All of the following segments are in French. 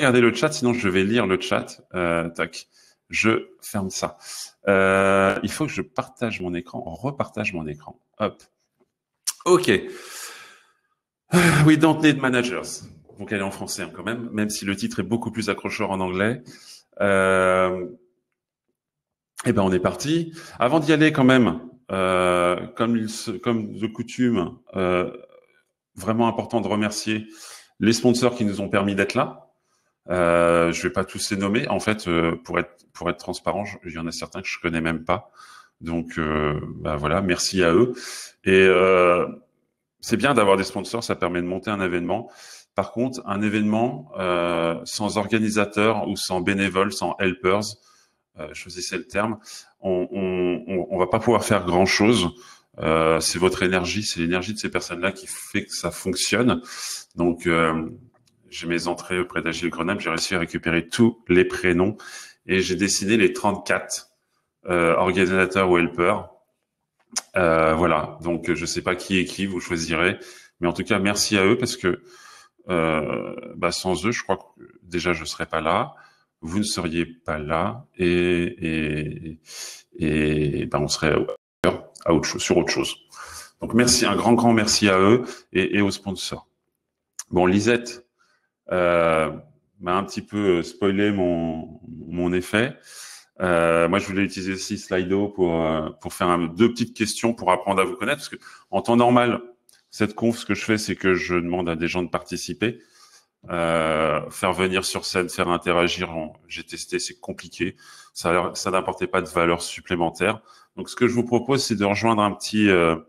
regarder le chat, sinon je vais lire le chat. Tac, je ferme ça. Il faut que je partage mon écran, repartage mon écran. Hop. Ok. We don't need managers. Donc elle est en français quand même si le titre est beaucoup plus accrocheur en anglais. Eh ben on est parti. Avant d'y aller quand même, comme de coutume, vraiment important de remercier les sponsors qui nous ont permis d'être là. Je vais pas tous les nommer. En fait, pour être transparent, il y en a certains que je connais même pas. Donc, voilà, merci à eux. Et c'est bien d'avoir des sponsors, ça permet de monter un événement. Par contre, un événement sans organisateur ou sans bénévoles, sans helpers, choisissez le terme, on va pas pouvoir faire grand chose. C'est votre énergie, c'est l'énergie de ces personnes-là qui fait que ça fonctionne. Donc, j'ai mes entrées auprès d'Agile Grenoble, j'ai réussi à récupérer tous les prénoms et j'ai décidé les 34 organisateurs ou helpers. Voilà, donc je sais pas qui est qui, vous choisirez, mais en tout cas merci à eux parce que sans eux, je crois que déjà je serais pas là, vous ne seriez pas là et on serait à autre chose, sur autre chose. Donc merci, un grand merci à eux et aux sponsors. Bon, Lisette m'a un petit peu spoilé mon effet. Moi, je voulais utiliser aussi Slido pour faire deux petites questions pour apprendre à vous connaître, parce que en temps normal, cette conf, ce que je fais, c'est que je demande à des gens de participer, faire venir sur scène, faire interagir. J'ai testé, c'est compliqué. Ça n'apportait pas de valeur supplémentaire. Donc, ce que je vous propose, c'est de rejoindre un petit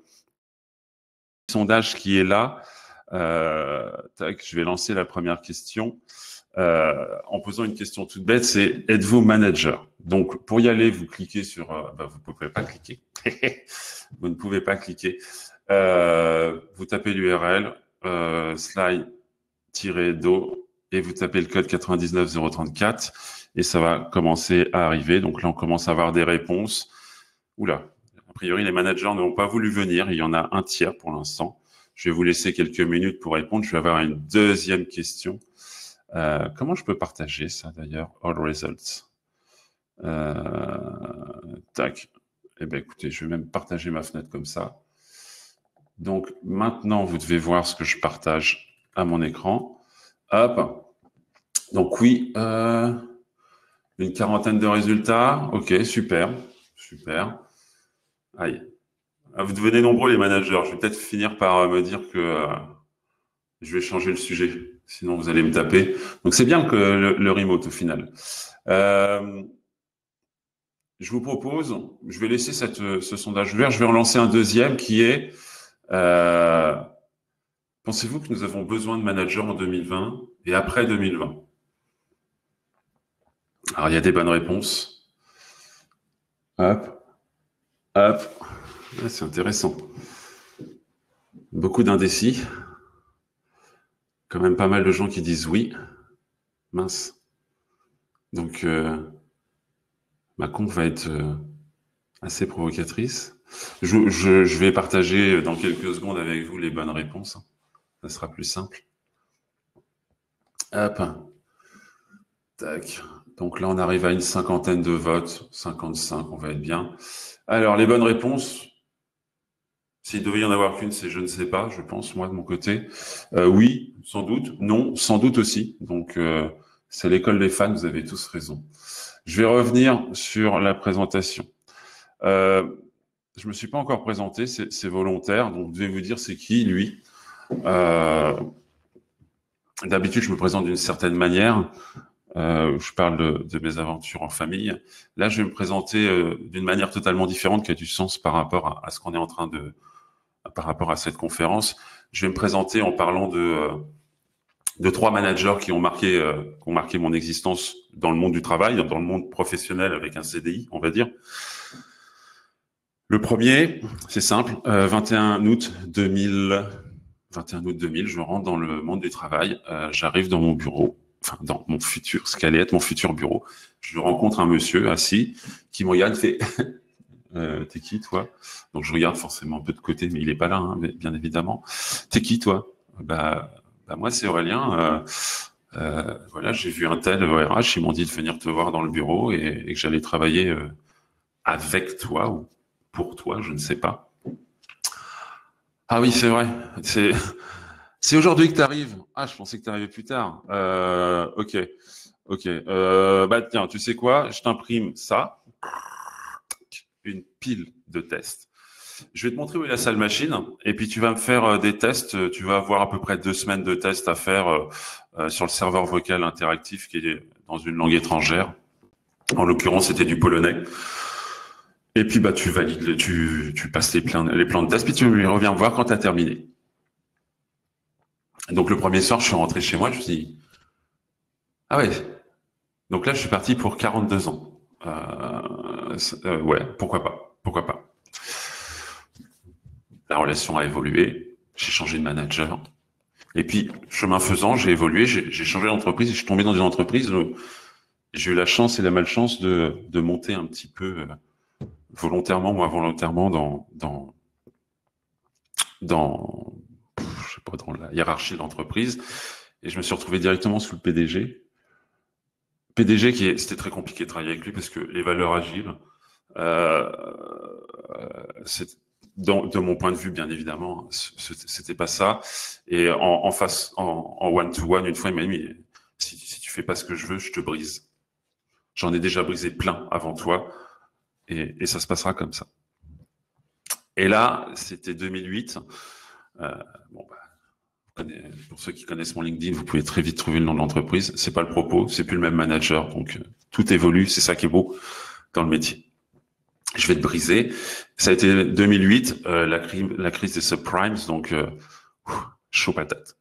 sondage qui est là. Je vais lancer la première question. En posant une question toute bête, c'est êtes-vous manager? Donc pour y aller, vous cliquez sur, vous ne pouvez pas cliquer, vous ne pouvez pas cliquer. Vous tapez l'URL slide-do et vous tapez le code 99034 et ça va commencer à arriver. Donc là, on commence à avoir des réponses. Oula, a priori, les managers n'ont pas voulu venir. Il y en a un tiers pour l'instant. Je vais vous laisser quelques minutes pour répondre. Je vais avoir une deuxième question. Comment je peux partager ça d'ailleurs? All results. Tac. Eh ben écoutez, je vais même partager ma fenêtre comme ça. Donc maintenant, vous devez voir ce que je partage à mon écran. Hop. Donc oui, une quarantaine de résultats. Ok, super, super. Aïe. Vous devenez nombreux les managers. Je vais peut-être finir par me dire que je vais changer le sujet. Sinon, vous allez me taper. Donc, c'est bien que le remote au final. Je vous propose, je vais laisser ce sondage ouvert. Je vais en lancer un deuxième qui est pensez-vous que nous avons besoin de managers en 2020 et après 2020? Alors, il y a des bonnes réponses. Hop, hop. Ah, c'est intéressant. Beaucoup d'indécis. Quand même pas mal de gens qui disent oui. Mince. Donc, ma conf va être assez provocatrice. Je vais partager dans quelques secondes avec vous les bonnes réponses. Ça sera plus simple. Hop. Tac. Donc là, on arrive à une cinquantaine de votes. 55, on va être bien. Alors, les bonnes réponses, s'il devait y en avoir qu'une, c'est je ne sais pas, je pense, moi, de mon côté. Oui, sans doute. Non, sans doute aussi. Donc, c'est l'école des fans, vous avez tous raison. Je vais revenir sur la présentation. Je me suis pas encore présenté, c'est volontaire, donc je vais vous dire c'est qui, lui. D'habitude, je me présente d'une certaine manière. Je parle de mes aventures en famille. Là, je vais me présenter d'une manière totalement différente qui a du sens par rapport à ce qu'on est en train par rapport à cette conférence. Je vais me présenter en parlant de trois managers qui ont marqué mon existence dans le monde du travail, dans le monde professionnel avec un CDI, on va dire. Le premier, c'est simple, 21 août 2000, je rentre dans le monde du travail, j'arrive dans mon bureau, enfin dans mon futur, ce qu'allait être mon futur bureau. Je rencontre un monsieur assis qui me regarde, fait t'es qui toi? Donc je regarde forcément un peu de côté, mais il est pas là, hein, bien évidemment. T'es qui toi? Bah moi c'est Aurélien. Voilà, j'ai vu un tel au RH, ils m'ont dit de venir te voir dans le bureau et que j'allais travailler avec toi ou pour toi, je ne sais pas. Ah oui, c'est vrai. C'est aujourd'hui que tu arrives. Ah, je pensais que tu arrivais plus tard. Ok, ok. Bah tiens, tu sais quoi? Je t'imprime ça, une pile de tests. Je vais te montrer où est la salle machine, et puis tu vas me faire des tests. Tu vas avoir à peu près 2 semaines de tests à faire sur le serveur vocal interactif qui est dans une langue étrangère. En l'occurrence, c'était du polonais. Et puis bah tu valides, tu passes les plans de test, puis tu reviens me voir quand tu as terminé. Donc le premier soir, je suis rentré chez moi, je me suis dit, ah ouais, donc là je suis parti pour 42 ans. Ouais, pourquoi pas, pourquoi pas. La relation a évolué, j'ai changé de manager. Et puis, chemin faisant, j'ai évolué, j'ai changé d'entreprise et je suis tombé dans une entreprise où j'ai eu la chance et la malchance de monter un petit peu volontairement ou involontairement dans, je sais pas, dans la hiérarchie de l'entreprise. Et je me suis retrouvé directement sous le PDG. PDG c'était très compliqué de travailler avec lui parce que les valeurs agiles, euh, c'est, de mon point de vue, bien évidemment, c'était pas ça. Et en face, en one-to-one, une fois, il m'a dit, mais si tu fais pas ce que je veux, je te brise. J'en ai déjà brisé plein avant toi et ça se passera comme ça. Et là, c'était 2008. Euh, bon, bah, pour ceux qui connaissent mon LinkedIn, vous pouvez très vite trouver le nom de l'entreprise. C'est pas le propos, c'est plus le même manager, donc tout évolue. C'est ça qui est beau dans le métier. Je vais te briser. Ça a été 2008, la crise des subprimes, donc chaud patate.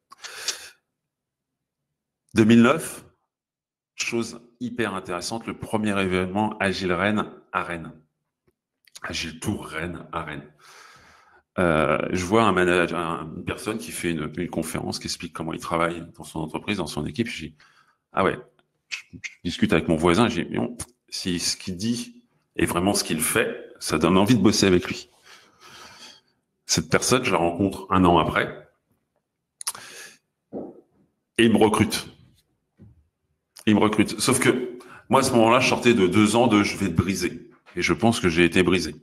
2009, chose hyper intéressante, le premier événement Agile Rennes à Rennes. Agile Tour Rennes à Rennes. Je vois un manager, une personne qui fait une conférence, qui explique comment il travaille dans son entreprise, dans son équipe. Je dis, ah ouais, je discute avec mon voisin, je dis, non, si ce qu'il dit est vraiment ce qu'il fait, ça donne envie de bosser avec lui. Cette personne, je la rencontre un an après, et il me recrute. Il me recrute. Sauf que moi, à ce moment-là, je sortais de 2 ans de je vais te briser. Et je pense que j'ai été brisé.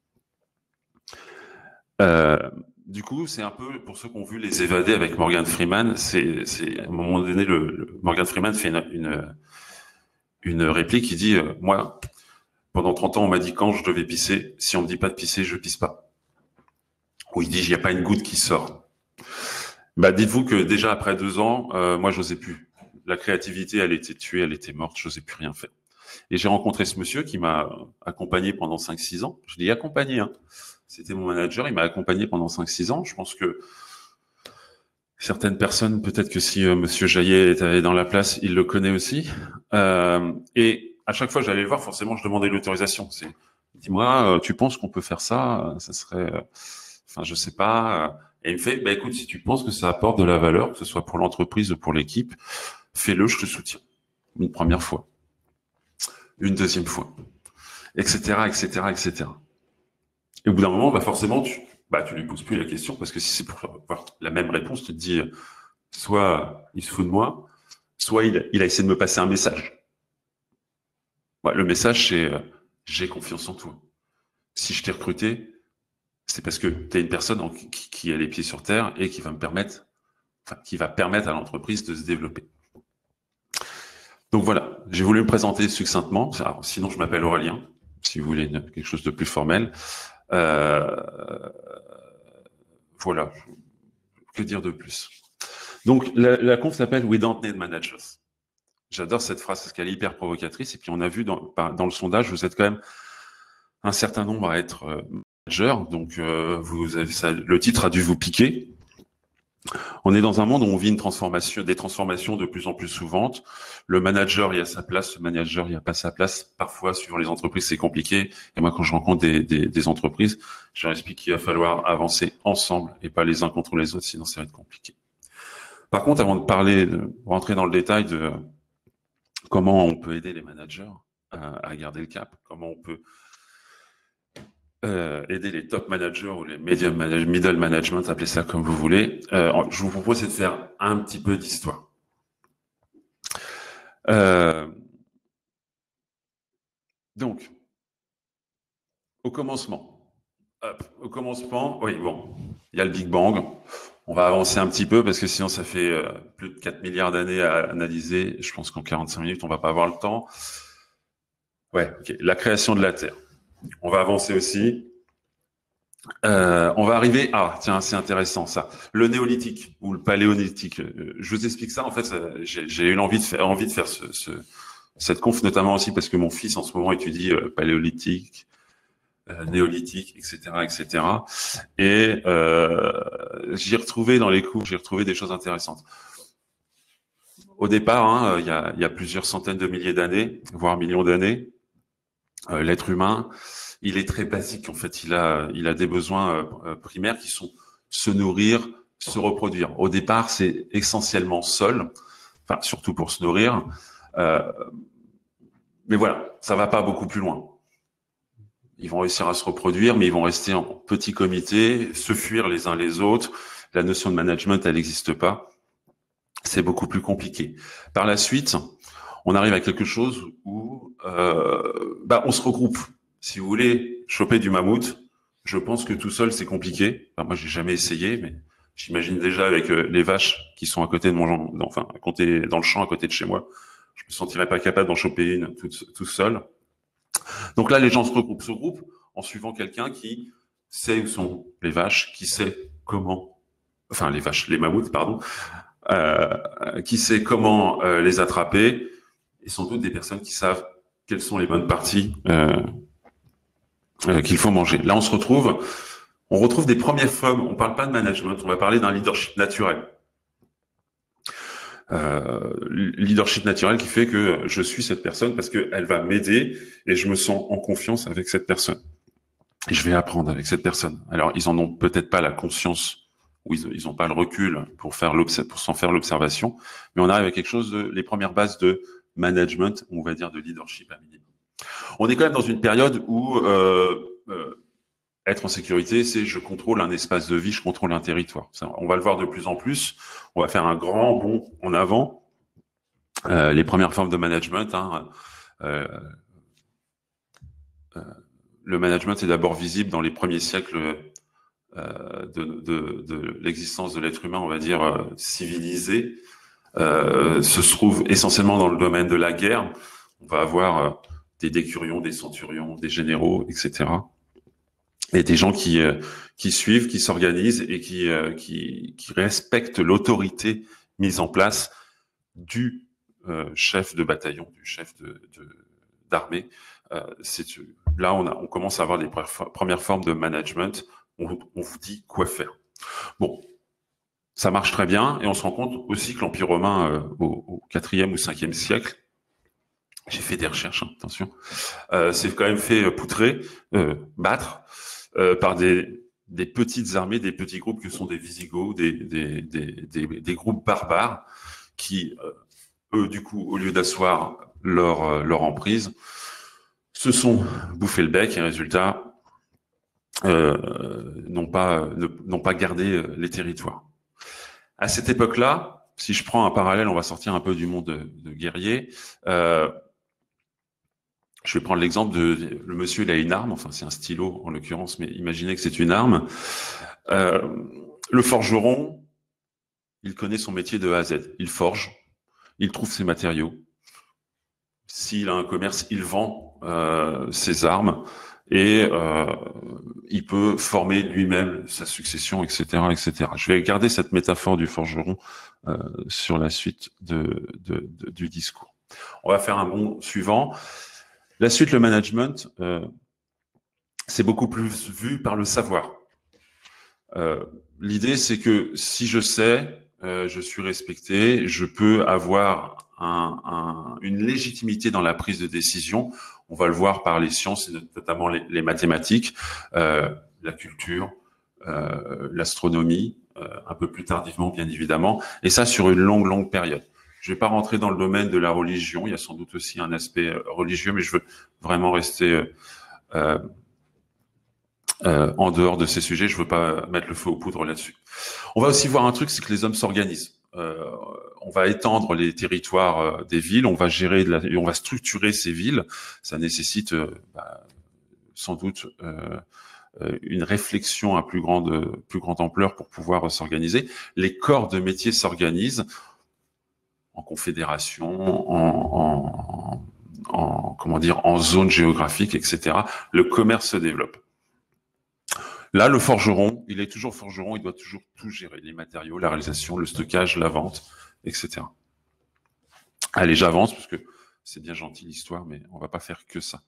Euh, du coup, c'est un peu, pour ceux qui ont vu Les Évadés avec Morgan Freeman, c'est à un moment donné, Morgan Freeman fait une réplique qui dit moi, pendant 30 ans, on m'a dit quand je devais pisser. Si on me dit pas de pisser, je pisse pas. Ou il dit il n'y a pas une goutte qui sort. Bah, dites-vous que déjà après 2 ans, moi, j'osais plus. La créativité, elle était tuée, elle était morte, j'osais plus rien faire. Et j'ai rencontré ce monsieur qui m'a accompagné pendant 5-6 ans. Je l'ai accompagné, hein. C'était mon manager, il m'a accompagné pendant 5-6 ans. Je pense que certaines personnes, peut-être que si monsieur Jaillet était dans la place, il le connaît aussi. Et à chaque fois que j'allais le voir, forcément, je demandais l'autorisation. C'est, dis-moi, tu penses qu'on peut faire ça? Ça serait, enfin, je sais pas. Et il me fait, bah écoute, si tu penses que ça apporte de la valeur, que ce soit pour l'entreprise ou pour l'équipe, fais-le, je te soutiens. Une première fois, une deuxième fois, etc., etc., etc. Et au bout d'un moment, bah forcément, tu lui poses plus la question parce que si c'est pour avoir la même réponse, tu te dis, soit il se fout de moi, soit il a essayé de me passer un message. Ouais, le message, c'est j'ai confiance en toi. Si je t'ai recruté, c'est parce que tu es une personne qui a les pieds sur terre et qui va me permettre, enfin, qui va permettre à l'entreprise de se développer. Donc voilà, j'ai voulu me présenter succinctement. Alors, sinon, je m'appelle Aurélien, si vous voulez quelque chose de plus formel. Euh, voilà, que dire de plus? Donc la conf s'appelle We Don't Need Managers. J'adore cette phrase parce qu'elle est hyper provocatrice. Et puis on a vu dans le sondage, vous êtes quand même un certain nombre à être manager. Donc vous avez ça, le titre a dû vous piquer. On est dans un monde où on vit des transformations de plus en plus souvantes. Le manager, il y a sa place. Le manager, il n'y a pas sa place. Parfois, suivant les entreprises, c'est compliqué. Et moi, quand je rencontre des entreprises, je leur explique qu'il va falloir avancer ensemble et pas les uns contre les autres, sinon ça va être compliqué. Par contre, avant de rentrer dans le détail de comment on peut aider les managers à garder le cap, comment on peut aider les top managers ou les middle management, appelez ça comme vous voulez, je vous propose de faire un petit peu d'histoire. Euh, donc, au commencement. Hop, au commencement, oui, bon, il y a le Big Bang. On va avancer un petit peu parce que sinon ça fait plus de 4 milliards d'années à analyser. Je pense qu'en 45 minutes, on va pas avoir le temps. Ouais, ok. La création de la Terre. On va avancer aussi. On va arriver. Ah, tiens, c'est intéressant ça. Le néolithique ou le paléolithique. Je vous explique ça. En fait, j'ai eu envie de faire cette conf, notamment aussi parce que mon fils en ce moment étudie paléolithique, néolithique, etc., etc. Et cetera. Et j'ai retrouvé dans les cours, j'ai retrouvé des choses intéressantes. Au départ, hein, il y a plusieurs centaines de milliers d'années, voire millions d'années, l'être humain, il est très basique. En fait, il a des besoins primaires qui sont se nourrir, se reproduire. Au départ, c'est essentiellement sol, enfin surtout pour se nourrir. Euh, mais voilà, ça va pas beaucoup plus loin. Ils vont réussir à se reproduire, mais ils vont rester en petit comité, se fuir les uns les autres. La notion de management, elle n'existe pas. C'est beaucoup plus compliqué. Par la suite, on arrive à quelque chose où on se regroupe. Si vous voulez choper du mammouth, je pense que tout seul c'est compliqué. Enfin, moi j'ai jamais essayé, mais j'imagine déjà avec les vaches qui sont à côté de enfin à côté dans le champ à côté de chez moi, je me sentirais pas capable d'en choper une tout seul. Donc là les gens se regroupent en suivant quelqu'un qui sait où sont les vaches, qui sait comment, enfin les vaches, les mammouths pardon, qui sait comment les attraper, et sans doute des personnes qui savent quelles sont les bonnes parties qu'il faut manger. Là, on retrouve des premières formes. On parle pas de management, on va parler d'un leadership naturel. Leadership naturel qui fait que je suis cette personne parce qu'elle va m'aider et je me sens en confiance avec cette personne. Et je vais apprendre avec cette personne. Alors, ils en ont peut-être pas la conscience ou ils ont pas le recul pour s'en faire l'observation, mais on arrive à quelque chose les premières bases de management, on va dire de leadership à minimum. On est quand même dans une période où être en sécurité, c'est je contrôle un espace de vie, je contrôle un territoire. Ça, on va le voir de plus en plus. On va faire un grand bond en avant. Les premières formes de management, le management est d'abord visible dans les premiers siècles de l'existence de l'être humain, on va dire civilisé. Se trouve essentiellement dans le domaine de la guerre. On va avoir des décurions, des centurions, des généraux, etc. Et des gens qui suivent, qui s'organisent et qui respectent l'autorité mise en place du chef de bataillon, du chef d'armée. Là, on commence à avoir les premières formes de management. On vous dit quoi faire. Bon, ça marche très bien, et on se rend compte aussi que l'Empire romain, au 4e ou 5e siècle, j'ai fait des recherches, hein, attention, s'est quand même fait poutrer, battre, par des petites armées, des petits groupes que sont des Visigoths, des groupes barbares qui, eux, du coup, au lieu d'asseoir leur emprise, se sont bouffés le bec et résultat, n'ont pas gardé les territoires. À cette époque-là, si je prends un parallèle, on va sortir un peu du monde de guerrier. Je vais prendre l'exemple de le monsieur, il a une arme, enfin c'est un stylo en l'occurrence, mais imaginez que c'est une arme. Le forgeron, il connaît son métier de A à Z. Il forge, il trouve ses matériaux. S'il a un commerce, il vend ses armes et il peut former lui-même sa succession, etc., etc. Je vais garder cette métaphore du forgeron sur la suite du discours. On va faire un bond suivant. La suite, le management, c'est beaucoup plus vu par le savoir. L'idée, c'est que si je sais, je suis respecté, je peux avoir une légitimité dans la prise de décision. On va le voir par les sciences, notamment les mathématiques, la culture, l'astronomie, un peu plus tardivement, bien évidemment, et ça sur une longue période. Je vais pas rentrer dans le domaine de la religion. Il y a sans doute aussi un aspect religieux, mais je veux vraiment rester en dehors de ces sujets. Je veux pas mettre le feu aux poudres là-dessus. On va aussi voir un truc, c'est que les hommes s'organisent. on va étendre les territoires des villes, on va gérer on va structurer ces villes. Ça nécessite sans doute une réflexion à plus grande ampleur pour pouvoir s'organiser. Les corps de métier s'organisent en confédération, comment dire, en zone géographique, etc. Le commerce se développe. Là, le forgeron, il est toujours forgeron, il doit toujours tout gérer, les matériaux, la réalisation, le stockage, la vente, etc. Allez, j'avance parce que c'est bien gentil l'histoire, mais on va pas faire que ça.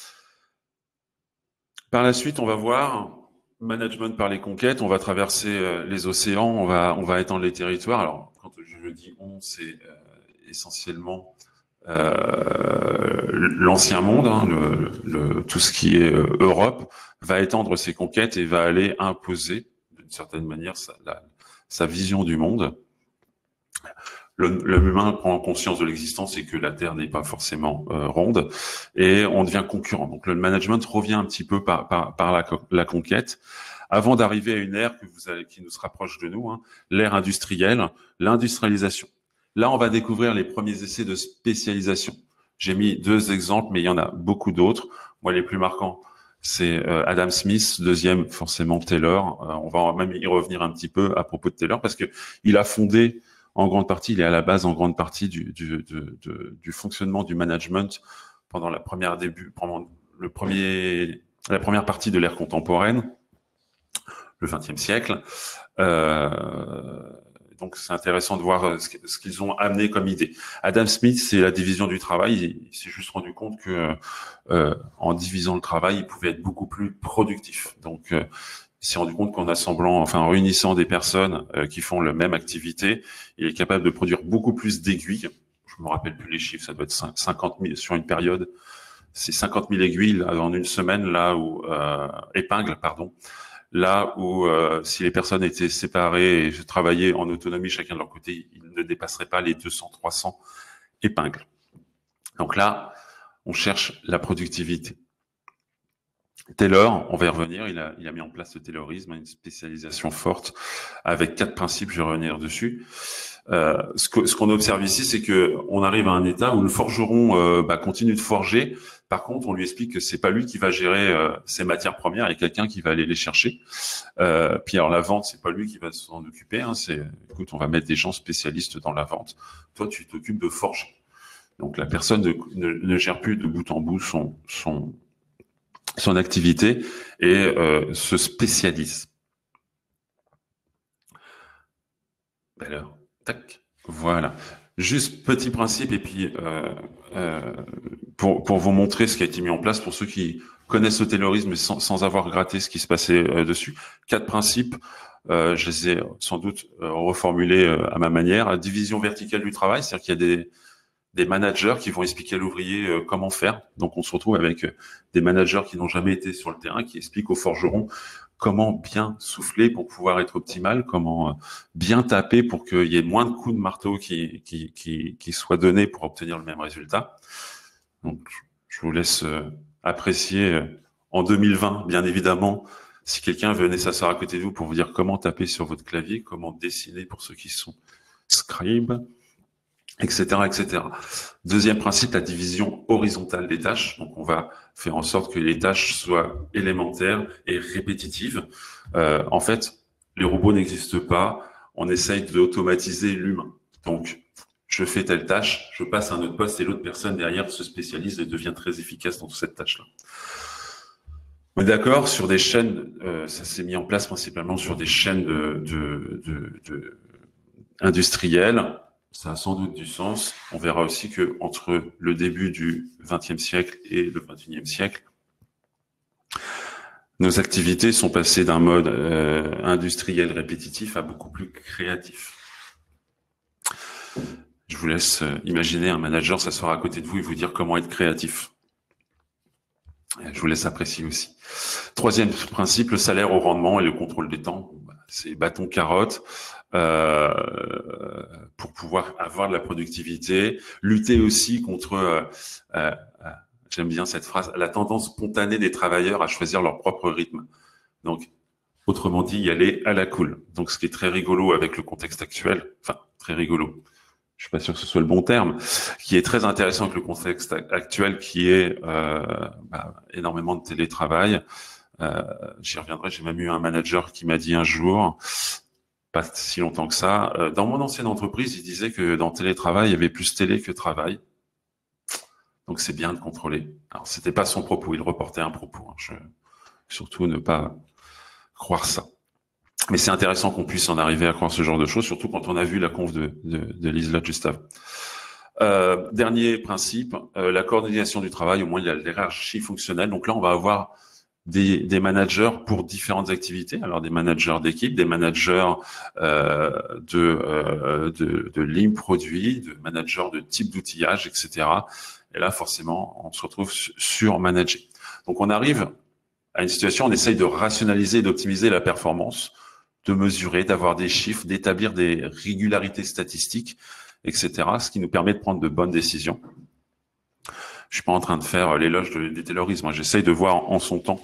Par la suite, on va voir management par les conquêtes, on va traverser les océans, on va étendre les territoires. Alors, quand je dis on, c'est essentiellement l'ancien monde, hein, tout ce qui est Europe, va étendre ses conquêtes et va aller imposer, d'une certaine manière, sa vision du monde. L'humain prend conscience de l'existence et que la Terre n'est pas forcément ronde, et on devient concurrent. Donc le management revient un petit peu par la conquête, avant d'arriver à une ère qui nous se rapproche de nous, hein, l'ère industrielle, l'industrialisation. Là, on va découvrir les premiers essais de spécialisation. J'ai mis 2 exemples, mais il y en a beaucoup d'autres. Moi, les plus marquants, c'est Adam Smith, deuxième, forcément Taylor. On va même y revenir un petit peu à propos de Taylor, parce que il a fondé, en grande partie, il est à la base, en grande partie, du fonctionnement du management pendant la première partie de l'ère contemporaine, le XXe siècle. Donc, c'est intéressant de voir ce qu'ils ont amené comme idée. Adam Smith, c'est la division du travail. Il s'est juste rendu compte que en divisant le travail, il pouvait être beaucoup plus productif. Donc, il s'est rendu compte en réunissant des personnes qui font la même activité, il est capable de produire beaucoup plus d'aiguilles. Je me rappelle plus les chiffres, ça doit être 50 000 sur une période. C'est 50 000 aiguilles en une semaine, épingles, pardon. Là où si les personnes étaient séparées et travaillaient en autonomie chacun de leur côté, ils ne dépasseraient pas les 200-300 épingles. Donc là, on cherche la productivité. Taylor, on va y revenir, il a mis en place le taylorisme, une spécialisation forte avec 4 principes, je vais revenir dessus. Ce qu'on observe ici, c'est que on arrive à un état où le forgeron continue de forger. Par contre, on lui explique que c'est pas lui qui va gérer ses matières premières, il y a quelqu'un qui va aller les chercher. Puis alors la vente, c'est pas lui qui va s'en occuper. Hein, écoute, on va mettre des gens spécialistes dans la vente. Toi, tu t'occupes de forger. Donc la personne ne gère plus de bout en bout son activité et se spécialise. Alors, tac, voilà. Juste petit principe et puis pour vous montrer ce qui a été mis en place pour ceux qui connaissent le taylorisme sans avoir gratté ce qui se passait dessus. 4 principes, je les ai sans doute reformulés à ma manière. La division verticale du travail, c'est-à-dire qu'il y a des managers qui vont expliquer à l'ouvrier comment faire. Donc, on se retrouve avec des managers qui n'ont jamais été sur le terrain, qui expliquent aux forgerons comment bien souffler pour pouvoir être optimal, comment bien taper pour qu'il y ait moins de coups de marteau qui soient donnés pour obtenir le même résultat. Donc, je vous laisse apprécier en 2020, bien évidemment, si quelqu'un venait s'asseoir à côté de vous pour vous dire comment taper sur votre clavier, comment dessiner pour ceux qui sont scribes, etc., etc. Deuxième principe, la division horizontale des tâches. Donc, on va faire en sorte que les tâches soient élémentaires et répétitives. En fait, les robots n'existent pas. On essaye d'automatiser l'humain. Donc, je fais telle tâche, je passe à un autre poste et l'autre personne derrière se spécialise et devient très efficace dans cette tâche-là. On est d'accord sur des chaînes, ça s'est mis en place principalement sur des chaînes industrielles. Ça a sans doute du sens. On verra aussi que entre le début du XXe siècle et le XXIe siècle, nos activités sont passées d'un mode industriel répétitif à beaucoup plus créatif. Je vous laisse imaginer un manager s'asseoir à côté de vous et vous dire comment être créatif. Je vous laisse apprécier aussi. Troisième principe, le salaire au rendement et le contrôle des temps. C'est bâton-carotte. Pour pouvoir avoir de la productivité, lutter aussi contre, j'aime bien cette phrase, la tendance spontanée des travailleurs à choisir leur propre rythme. Donc, autrement dit, y aller à la cool. Donc, ce qui est très rigolo avec le contexte actuel, enfin, très rigolo. je suis pas sûr que ce soit le bon terme, qui est très intéressant avec le contexte actuel, qui est énormément de télétravail. J'y reviendrai. J'ai même eu un manager qui m'a dit un jour, pas si longtemps que ça, dans mon ancienne entreprise, il disait que dans télétravail, il y avait plus télé que travail. Donc c'est bien de contrôler. Alors c'était pas son propos, il reportait un propos. Surtout ne pas croire ça. Mais c'est intéressant qu'on puisse en arriver à croire ce genre de choses, surtout quand on a vu la conf de Liselott juste avant. Dernier principe, la coordination du travail, au moins il y a l'hierarchie fonctionnelle. Donc là, on va avoir des managers pour différentes activités. Alors des managers d'équipe, des managers de lignes produits, de managers de type d'outillage, etc. Et là, forcément, on se retrouve surmanagé. Donc on arrive à une situation, on essaye de rationaliser et d'optimiser la performance, de mesurer, d'avoir des chiffres, d'établir des régularités statistiques, etc. Ce qui nous permet de prendre de bonnes décisions. Je suis pas en train de faire l'éloge des taylorismes. J'essaye de voir en son temps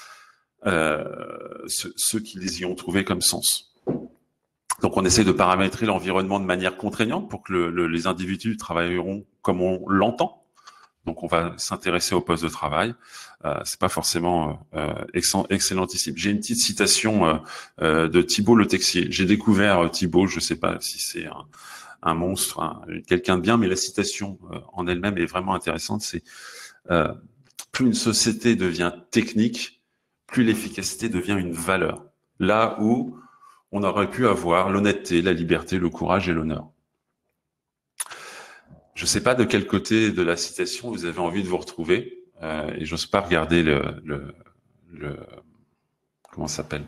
ceux qui les y ont trouvé comme sens. Donc, on essaie de paramétrer l'environnement de manière contraignante pour que les individus travailleront comme on l'entend. Donc, on va s'intéresser au poste de travail. C'est pas forcément excellentissime. J'ai une petite citation de Thibault Le Texier. J'ai découvert Thibault, je sais pas si c'est un monstre, quelqu'un de bien, mais la citation en elle-même est vraiment intéressante. C'est plus une société devient technique, plus l'efficacité devient une valeur. Là où on aurait pu avoir l'honnêteté, la liberté, le courage et l'honneur. Je ne sais pas de quel côté de la citation vous avez envie de vous retrouver, et j'ose pas regarder le comment ça s'appelle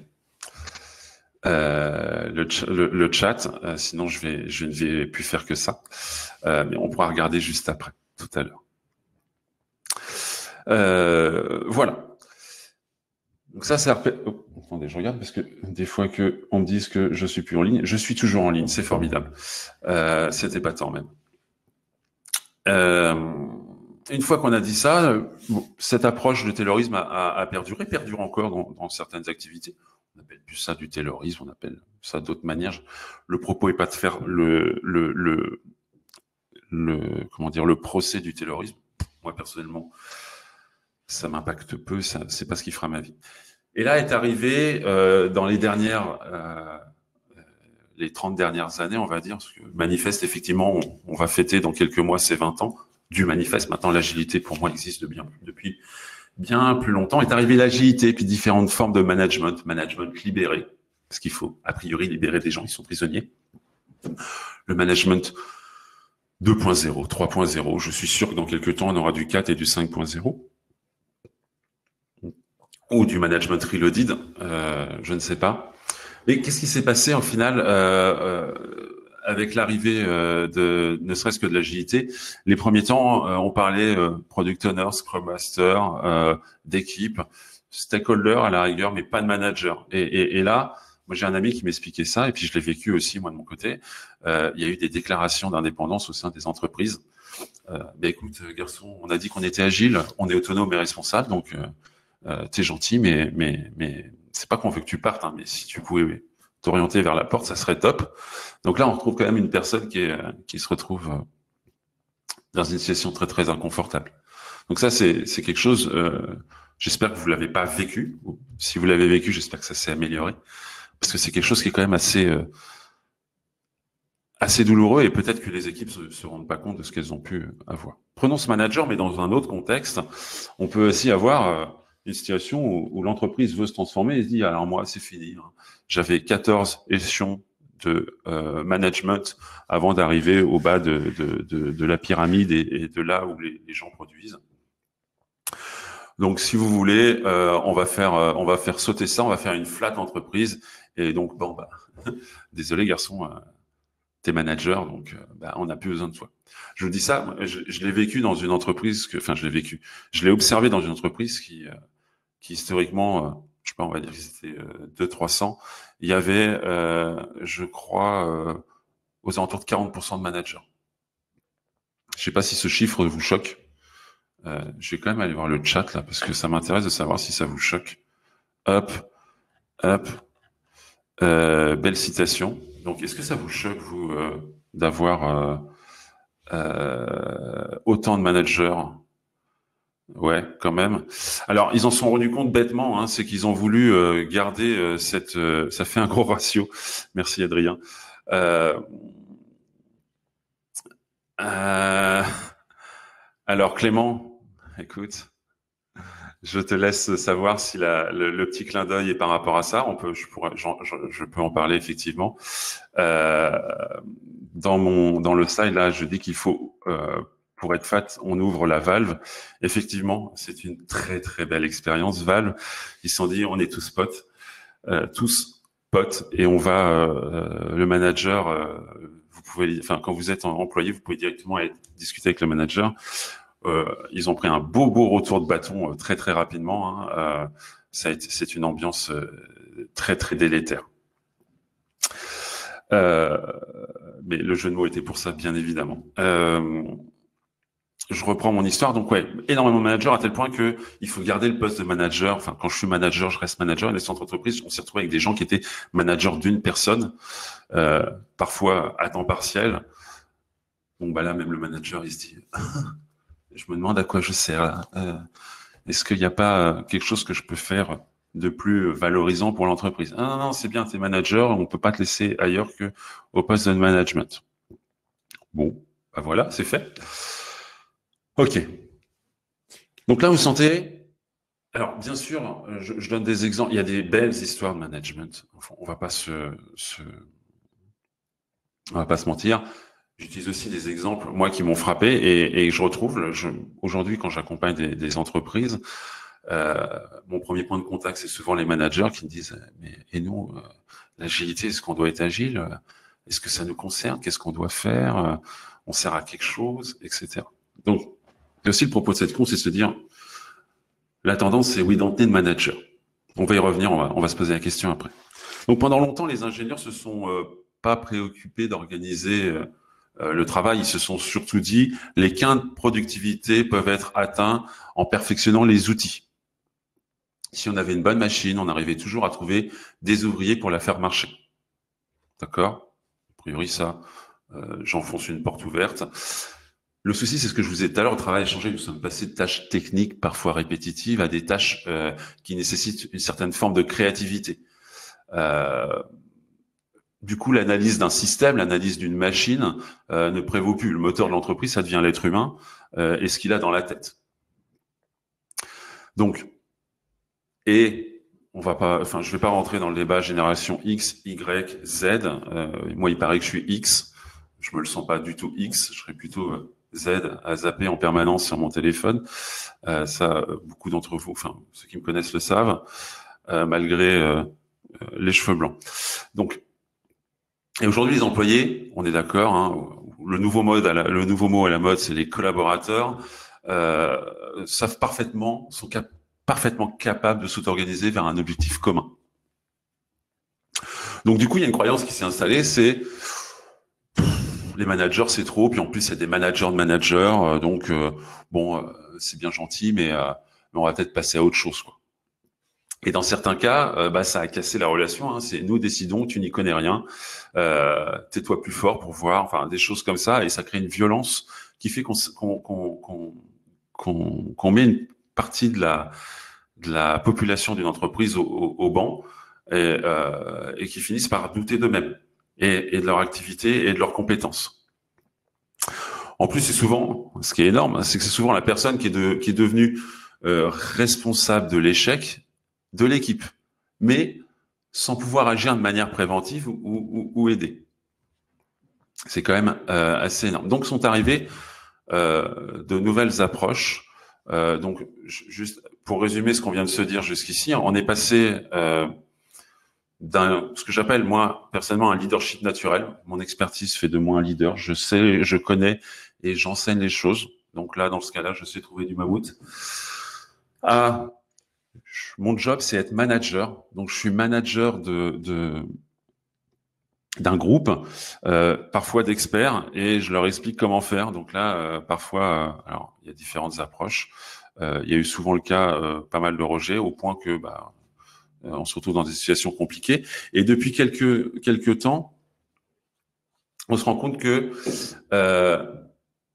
le chat, sinon je ne vais plus faire que ça. Mais on pourra regarder juste après, tout à l'heure. Voilà. Donc ça, attendez, je regarde parce que des fois que on me dise que je suis plus en ligne, je suis toujours en ligne, c'est formidable. C'était pas tant même. Une fois qu'on a dit ça, cette approche du taylorisme a perdure encore dans certaines activités. On appelle plus ça du taylorisme, on appelle ça d'autres manières. Le propos est pas de faire le procès du taylorisme. Moi personnellement, ça m'impacte peu, c'est pas ce qui fera ma vie. Et là est arrivé dans les 30 dernières années, on va dire, parce que Manifeste, effectivement, on va fêter dans quelques mois ses 20 ans du Manifeste. Maintenant, l'agilité, pour moi, existe depuis bien plus longtemps. Est arrivé l'agilité, puis différentes formes de management libéré, parce qu'il faut, a priori, libérer des gens qui sont prisonniers. Le management 2.0, 3.0, je suis sûr que dans quelques temps, on aura du 4 et du 5.0. Ou du management reloaded, je ne sais pas. Mais qu'est-ce qui s'est passé en final avec l'arrivée ne serait-ce que de l'agilité? Les premiers temps, on parlait product owner, scrum master, d'équipe, stakeholder à la rigueur, mais pas de manager. Et là, moi j'ai un ami qui m'expliquait ça, et puis je l'ai vécu aussi moi de mon côté. Il y a eu des déclarations d'indépendance au sein des entreprises. Écoute, garçon, on a dit qu'on était agile, on est autonome et responsable, donc t'es gentil, mais c'est pas qu'on veut que tu partes, hein, mais si tu pouvais t'orienter vers la porte, ça serait top. Donc là, on retrouve quand même une personne qui se retrouve dans une situation très très inconfortable. Donc ça, c'est quelque chose. J'espère que vous l'avez pas vécu. Si vous l'avez vécu, j'espère que ça s'est amélioré, parce que c'est quelque chose qui est quand même assez douloureux, et peut-être que les équipes se rendent pas compte de ce qu'elles ont pu avoir. Prenons ce manager, mais dans un autre contexte, on peut aussi avoir une situation où l'entreprise veut se transformer et se dit, alors moi, c'est fini. J'avais 14 échelons de management avant d'arriver au bas de la pyramide et de là où les gens produisent. Donc, si vous voulez, on va faire sauter ça, on va faire une flat entreprise. Et donc, désolé garçon, t'es manager, donc on n'a plus besoin de toi. Je vous dis ça, je l'ai vécu dans une entreprise je l'ai observé dans une entreprise qui historiquement, je sais pas, on va dire que c'était 200-300, il y avait, je crois, aux alentours de 40% de managers. Je sais pas si ce chiffre vous choque. Je vais quand même aller voir le chat là, parce que ça m'intéresse de savoir si ça vous choque. Hop, belle citation. Donc, est-ce que ça vous choque, vous, d'avoir autant de managers. Ouais, quand même. Alors, ils en sont rendus compte bêtement, hein, c'est qu'ils ont voulu garder ça fait un gros ratio. Merci Adrien. Euh, euh, alors Clément, écoute, je te laisse savoir si le petit clin d'œil est par rapport à ça. Je peux en parler effectivement. Euh, dans le slide là, je dis qu'il faut pour être fat, on ouvre la valve. Effectivement, c'est une très très belle expérience. Valve, ils se sont dit, on est tous potes, et on va le manager. Vous pouvez, enfin, quand vous êtes employé, vous pouvez directement discuter avec le manager. Ils ont pris un beau retour de bâton très très rapidement. Hein. C'est une ambiance très très délétère. Euh, mais le jeu de mots était pour ça, bien évidemment. Je reprends mon histoire. Donc ouais, énormément de managers à tel point que il faut garder le poste de manager. Enfin, quand je suis manager, je reste manager. Et les centres d'entreprise, on s'est retrouvé avec des gens qui étaient managers d'une personne, parfois à temps partiel. Donc bah là, même le manager, il se dit, je me demande à quoi je sers là. Est-ce qu'il n'y a pas quelque chose que je peux faire de plus valorisant pour l'entreprise? Ah non, c'est bien, t'es manager, on peut pas te laisser ailleurs que au poste de management. Bon, bah voilà, c'est fait. Ok. Donc là, vous sentez. Alors, bien sûr, je donne des exemples. Il y a des belles histoires de management. Enfin, on va pas se mentir. J'utilise aussi des exemples, moi, qui m'ont frappé, et je retrouve, aujourd'hui, quand j'accompagne des entreprises, mon premier point de contact, c'est souvent les managers qui me disent, mais et nous, l'agilité, est-ce qu'on doit être agile? Est-ce que ça nous concerne? Qu'est-ce qu'on doit faire? On sert à quelque chose, etc. Donc, c'est aussi le propos de cette course, c'est de se dire, la tendance, c'est oui, d'entrer de manager. On va y revenir, on va se poser la question après. Donc, pendant longtemps, les ingénieurs se sont pas préoccupés d'organiser le travail. Ils se sont surtout dit, les gains de productivité peuvent être atteints en perfectionnant les outils. Si on avait une bonne machine, on arrivait toujours à trouver des ouvriers pour la faire marcher. D'accord? A priori, ça, j'enfonce une porte ouverte. Le souci, c'est ce que je vous ai dit tout à l'heure, le travail a changé. Nous sommes passés de tâches techniques, parfois répétitives, à des tâches qui nécessitent une certaine forme de créativité. Du coup, l'analyse d'un système, l'analyse d'une machine ne prévaut plus. Le moteur de l'entreprise, ça devient l'être humain et ce qu'il a dans la tête. Donc, et on va pas, enfin, je vais pas rentrer dans le débat génération X, Y, Z. Moi, il paraît que je suis X. Je me le sens pas du tout X. Je serais plutôt Z à zapper en permanence sur mon téléphone. Ça, beaucoup d'entre vous, enfin, ceux qui me connaissent le savent, malgré les cheveux blancs. Donc, et aujourd'hui, les employés, on est d'accord, hein, le nouveau mot à la mode, c'est les collaborateurs, savent parfaitement, parfaitement capables de s'auto-organiser vers un objectif commun. Donc du coup, il y a une croyance qui s'est installée, c'est les managers, c'est trop, puis en plus, c'est des managers de managers, donc bon, c'est bien gentil, mais on va peut-être passer à autre chose, quoi. Et dans certains cas, bah, ça a cassé la relation. Hein. C'est nous décidons, tu n'y connais rien. Tais-toi plus fort pour voir. Enfin, des choses comme ça, et ça crée une violence qui fait qu'on met une partie de la population d'une entreprise au banc et qui finissent par douter d'eux-mêmes et de leur activité et de leurs compétences. En plus, c'est souvent, ce qui est énorme, c'est que c'est souvent la personne qui est devenue responsable de l'échec de l'équipe, mais sans pouvoir agir de manière préventive ou aider. C'est quand même assez énorme. Donc sont arrivées de nouvelles approches. Donc juste pour résumer ce qu'on vient de se dire jusqu'ici, on est passé d'un ce que j'appelle moi personnellement un leadership naturel. Mon expertise fait de moi un leader. Je sais, je connais et j'enseigne les choses. Donc là, dans ce cas-là, je sais trouver du mammouth. Mon job, c'est être manager. Donc, je suis manager d'un groupe, parfois d'experts, et je leur explique comment faire. Donc là, parfois, alors il y a différentes approches. Il y a eu souvent le cas, pas mal de rejets, au point que on se retrouve dans des situations compliquées. Et depuis quelques temps, on se rend compte que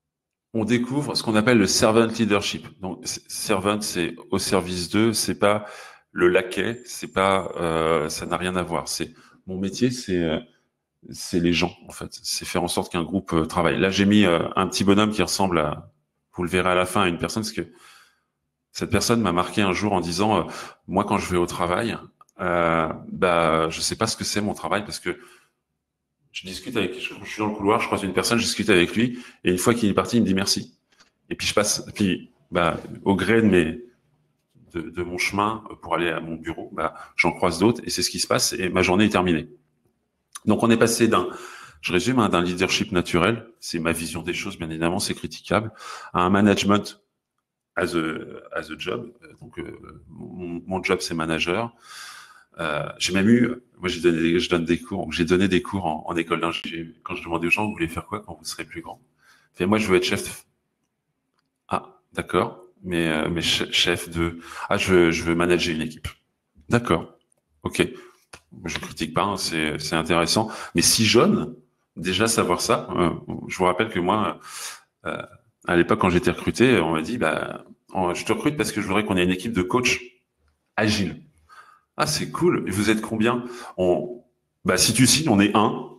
on découvre ce qu'on appelle le servant leadership. Donc, servant, c'est au service d'eux, c'est pas le laquais, c'est pas, ça n'a rien à voir. C'est mon métier, c'est les gens en fait. C'est faire en sorte qu'un groupe travaille. Là, j'ai mis un petit bonhomme qui ressemble à, vous le verrez à la fin, à une personne, parce que cette personne m'a marqué un jour en disant, moi, quand je vais au travail, bah, je sais pas ce que c'est mon travail parce que je discute avec, je suis dans le couloir, je croise une personne, je discute avec lui, et une fois qu'il est parti, il me dit merci. Et puis je passe, puis bah, au gré de mon chemin pour aller à mon bureau, bah, j'en croise d'autres, et c'est ce qui se passe, et ma journée est terminée. Donc on est passé d'un, je résume, hein, d'un leadership naturel, c'est ma vision des choses, bien évidemment, c'est critiquable, à un management as a job. Donc mon job c'est manager. J'ai même eu, moi je donne des cours, j'ai donné des cours en école d'ingé. Quand je demandais aux gens, vous voulez faire quoi quand vous serez plus grand? Et moi, je veux être chef. Ah, d'accord. Mais chef de, ah, je veux manager une équipe. D'accord. Ok. Je critique pas, hein, c'est intéressant. Mais si jeune, déjà savoir ça. Je vous rappelle que moi, euh, à l'époque, quand j'étais recruté, on m'a dit, bah, je te recrute parce que je voudrais qu'on ait une équipe de coach agile. Ah, c'est cool. Et vous êtes combien? Bah, si tu signes, on est un.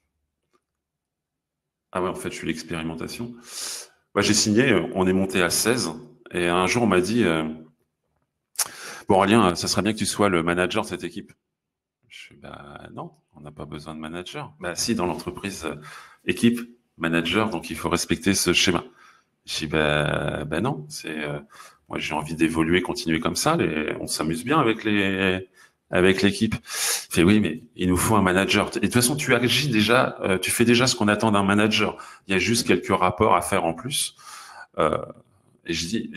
Ah ouais, en fait, je suis l'expérimentation. Bah, j'ai signé, on est monté à 16. Et un jour, on m'a dit, bon, Aurélien, ça serait bien que tu sois le manager de cette équipe. Je suis, bah, non, on n'a pas besoin de manager. Bah, si, dans l'entreprise, équipe, manager, donc il faut respecter ce schéma. Je dis, bah non, moi, j'ai envie d'évoluer, continuer comme ça. On s'amuse bien avec l'équipe. Il fait, oui, mais il nous faut un manager. Et de toute façon, tu agis déjà, tu fais déjà ce qu'on attend d'un manager. Il y a juste quelques rapports à faire en plus. Euh, et je dis,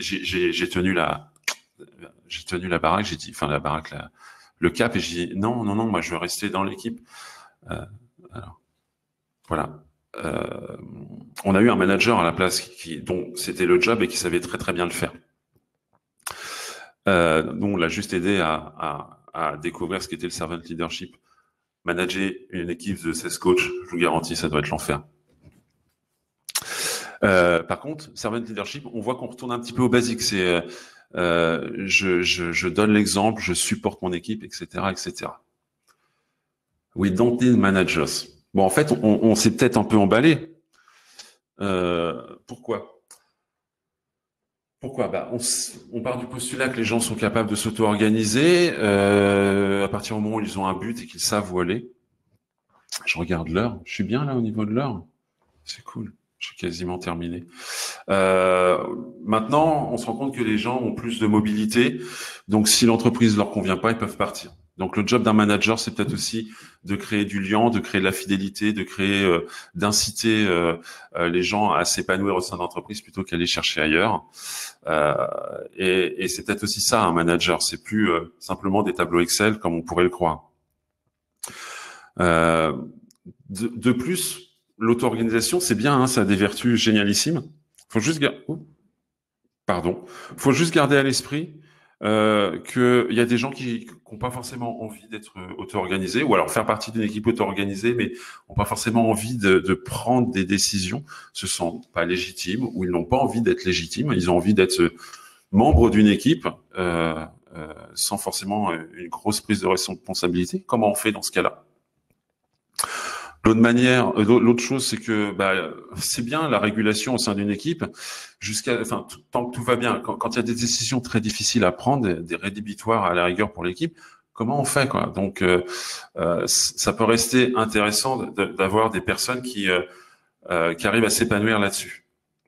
j'ai tenu la baraque, j'ai dit, enfin, la baraque, le cap, et j'ai dit, non, non, non, moi, je veux rester dans l'équipe. Euh, alors, voilà. On a eu un manager à la place dont c'était le job et qui savait très, très bien le faire. Nous, on l'a juste aidé à découvrir ce qu'était le servant leadership. Manager une équipe de 16 coachs, je vous garantis, ça doit être l'enfer. Par contre, servant leadership, on voit qu'on retourne un petit peu au basique. C'est je donne l'exemple, je supporte mon équipe, etc., etc. We don't need managers. Bon, en fait, on s'est peut-être un peu emballé. Pourquoi? Pourquoi? Bah, on part du postulat que les gens sont capables de s'auto-organiser à partir du moment où ils ont un but et qu'ils savent où aller. Je regarde l'heure. Je suis bien là au niveau de l'heure. C'est cool. Je suis quasiment terminé. Euh, Maintenant, on se rend compte que les gens ont plus de mobilité. Donc, si l'entreprise leur convient pas, ils peuvent partir. Donc, le job d'un manager, c'est peut-être aussi de créer du lien, de créer de la fidélité, de créer, d'inciter les gens à s'épanouir au sein de l'entreprise plutôt qu'aller chercher ailleurs. Et c'est peut-être aussi ça, un manager. C'est plus simplement des tableaux Excel comme on pourrait le croire. Euh, de plus, l'auto-organisation, c'est bien, hein, ça a des vertus génialissimes. Faut juste faut juste garder à l'esprit qu'il y a des gens qui n'ont pas forcément envie d'être auto-organisés, ou alors faire partie d'une équipe auto-organisée, mais n'ont pas forcément envie de prendre des décisions, se sentent pas légitimes, ou ils n'ont pas envie d'être légitimes, ils ont envie d'être membres d'une équipe sans forcément une grosse prise de responsabilité. Comment on fait dans ce cas-là? L'autre chose, c'est que c'est bien la régulation au sein d'une équipe, enfin, tant que tout va bien. Quand il y a des décisions très difficiles à prendre, des rédhibitoires à la rigueur pour l'équipe, comment on fait, quoi? Donc, ça peut rester intéressant d'avoir des personnes qui arrivent à s'épanouir là-dessus.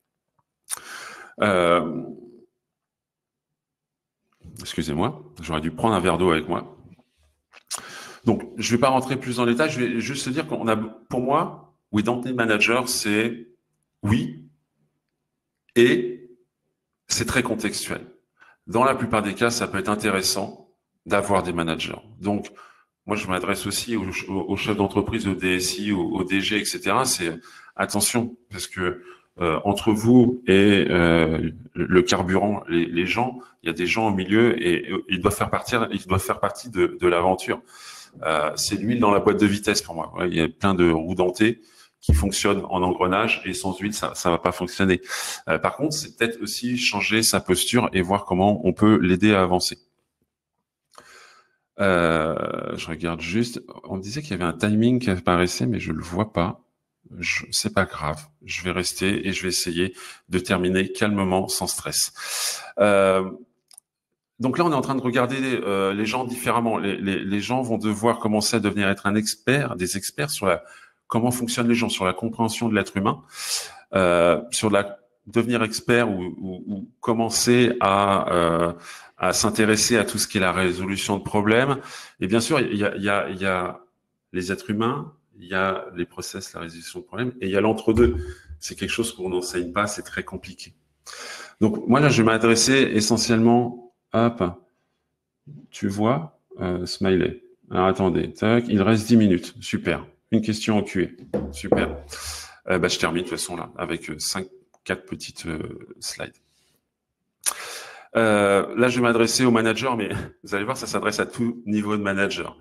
Excusez-moi, j'aurais dû prendre un verre d'eau avec moi. Donc, je ne vais pas rentrer plus dans les détails, je vais juste dire pour moi, We Don't Need Manager, c'est oui, et c'est très contextuel. Dans la plupart des cas, ça peut être intéressant d'avoir des managers. Donc, moi, je m'adresse aussi aux chefs d'entreprise, aux DSI, aux DG, etc. C'est attention, parce que entre vous et le carburant, les gens, il y a des gens au milieu et ils doivent faire partie de l'aventure. C'est l'huile dans la boîte de vitesse pour moi. Il y a plein de roues dentées qui fonctionne en engrenage et sans huile, ça va pas fonctionner. Par contre, c'est peut-être aussi changer sa posture et voir comment on peut l'aider à avancer. Je regarde juste. On me disait qu'il y avait un timing qui apparaissait, mais je le vois pas. C'est pas grave. Je vais rester et je vais essayer de terminer calmement, sans stress. Donc là, on est en train de regarder les gens différemment. Les gens vont devoir commencer à devenir être des experts sur comment fonctionnent les gens, sur la compréhension de l'être humain, sur devenir expert ou commencer à s'intéresser à tout ce qui est la résolution de problèmes. Et bien sûr, il y a les êtres humains, il y a les process, la résolution de problèmes, et il y a l'entre-deux. C'est quelque chose qu'on n'enseigne pas, c'est très compliqué. Donc moi là, je vais m'adresser essentiellement. Hop, tu vois, smiley. Alors attendez, tac, il reste 10 minutes. Super. Une question au QA. Super. Je termine de toute façon là, avec 4 petites slides. Là, je vais m'adresser aux managers, mais vous allez voir, ça s'adresse à tout niveau de manager.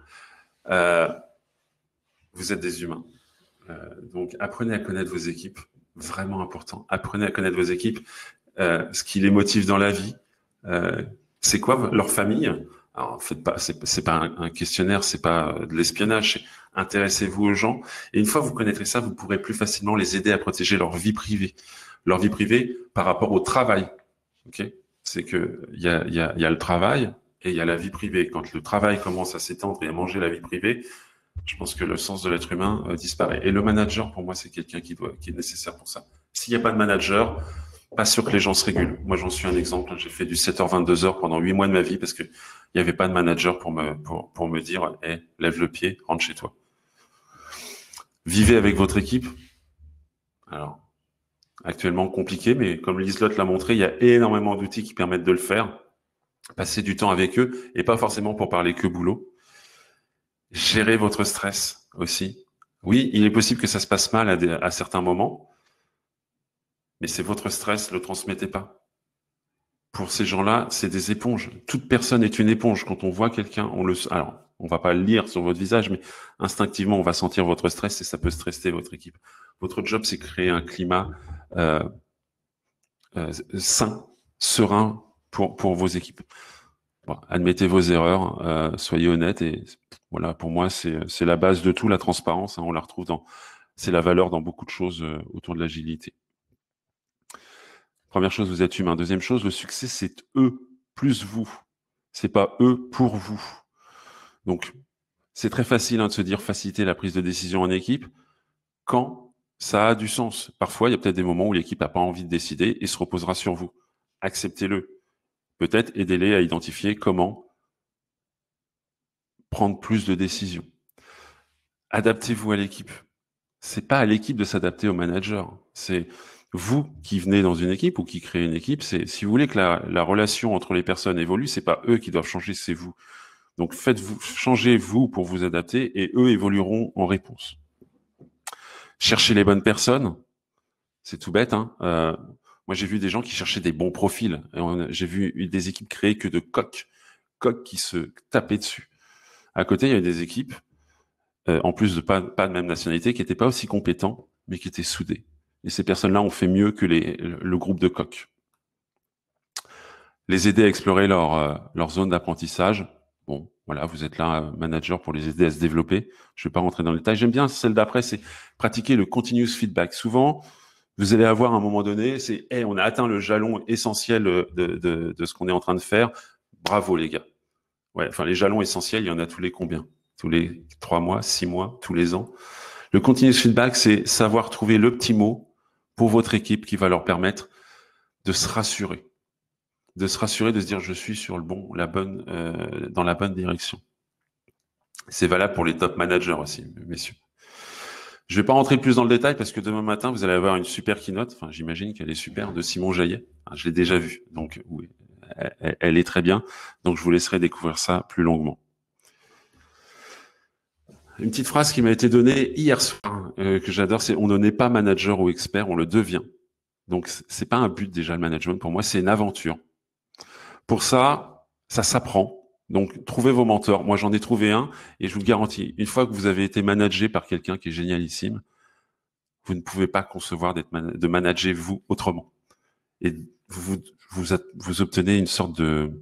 Vous êtes des humains. Donc, apprenez à connaître vos équipes. Vraiment important. Apprenez à connaître vos équipes. Ce qui les motive dans la vie. C'est quoi leur famille? Alors, faites pas, c'est pas un questionnaire, c'est pas de l'espionnage. Intéressez-vous aux gens. Et une fois que vous connaîtrez ça, vous pourrez plus facilement les aider à protéger leur vie privée. Leur vie privée par rapport au travail. Ok? C'est que il y a le travail et il y a la vie privée. Quand le travail commence à s'étendre et à manger la vie privée, je pense que le sens de l'être humain disparaît. Et le manager, pour moi, c'est quelqu'un qui est nécessaire pour ça. S'il n'y a pas de manager, pas sûr que les gens se régulent. Moi, j'en suis un exemple. J'ai fait du 7h, 22h pendant 8 mois de ma vie parce que il n'y avait pas de manager pour me dire, hey, lève le pied, rentre chez toi. Vivez avec votre équipe. Alors, actuellement compliqué, mais comme Liselotte l'a montré, il y a énormément d'outils qui permettent de le faire. Passez du temps avec eux et pas forcément pour parler que boulot. Gérez votre stress aussi. Oui, il est possible que ça se passe mal à certains moments, mais c'est votre stress, le transmettez pas. Pour ces gens-là, c'est des éponges. Toute personne est une éponge. Quand on voit quelqu'un, alors, on va pas le lire sur votre visage, mais instinctivement, on va sentir votre stress et ça peut stresser votre équipe. Votre job, c'est créer un climat sain, serein pour vos équipes. Bon, admettez vos erreurs, soyez honnêtes et voilà, pour moi, c'est la base de tout, la transparence. Hein, on la retrouve c'est la valeur dans beaucoup de choses autour de l'agilité. Première chose, vous êtes humain. Deuxième chose, le succès, c'est eux plus vous. C'est pas eux pour vous. Donc, c'est très facile de se dire faciliter la prise de décision en équipe quand ça a du sens. Parfois, il y a peut-être des moments où l'équipe n'a pas envie de décider et se reposera sur vous. Acceptez-le. Peut-être aidez-les à identifier comment prendre plus de décisions. Adaptez-vous à l'équipe. C'est pas à l'équipe de s'adapter au manager. C'est vous qui venez dans une équipe ou qui créez une équipe. C'est, si vous voulez que la relation entre les personnes évolue, c'est pas eux qui doivent changer, c'est vous. Donc changez-vous pour vous adapter et eux évolueront en réponse. Cherchez les bonnes personnes. C'est tout bête, hein. Moi, j'ai vu des gens qui cherchaient des bons profils. J'ai vu des équipes créées que de coqs qui se tapaient dessus. À côté, il y avait des équipes, en plus de pas de même nationalité, qui n'étaient pas aussi compétents, mais qui étaient soudés. Et ces personnes-là ont fait mieux que le groupe de coqs. Les aider à explorer leur zone d'apprentissage. Bon, voilà, vous êtes là, manager, pour les aider à se développer. Je ne vais pas rentrer dans le détail. J'aime bien celle d'après, c'est pratiquer le continuous feedback. Souvent, vous allez avoir à un moment donné, c'est hey, on a atteint le jalon essentiel de ce qu'on est en train de faire. Bravo les gars. Ouais, enfin les jalons essentiels, il y en a tous les combien? Tous les 3 mois, 6 mois, tous les ans. Le continuous feedback, c'est savoir trouver le petit mot pour votre équipe qui va leur permettre de se rassurer. De se rassurer, de se dire je suis sur dans la bonne direction. C'est valable pour les top managers aussi, messieurs. Je vais pas rentrer plus dans le détail parce que demain matin, vous allez avoir une super keynote. Enfin, j'imagine qu'elle est super, de Simon Jaillet. Enfin, je l'ai déjà vue, donc oui, elle est très bien. Donc, je vous laisserai découvrir ça plus longuement. Une petite phrase qui m'a été donnée hier soir, que j'adore, c'est on ne naît pas manager ou expert, on le devient. Donc, c'est pas un but déjà le management. Pour moi, c'est une aventure. Pour ça, ça s'apprend. Donc, trouvez vos mentors. Moi, j'en ai trouvé un et je vous le garantis, une fois que vous avez été managé par quelqu'un qui est génialissime, vous ne pouvez pas concevoir de manager vous autrement. Et vous obtenez une sorte de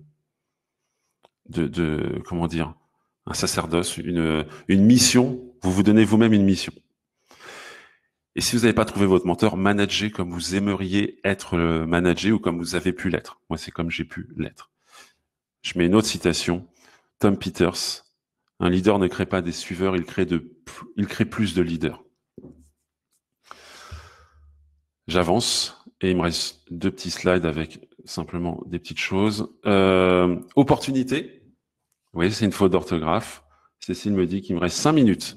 comment dire, un sacerdoce, une mission. Vous vous donnez vous-même une mission. Et si vous n'avez pas trouvé votre mentor, managez comme vous aimeriez être managé ou comme vous avez pu l'être. Moi, c'est comme j'ai pu l'être. Je mets une autre citation. Tom Peters. Un leader ne crée pas des suiveurs, il crée plus de leaders. J'avance et il me reste 2 petits slides avec simplement des petites choses. Opportunité. Vous voyez, c'est une faute d'orthographe. Cécile me dit qu'il me reste 5 minutes.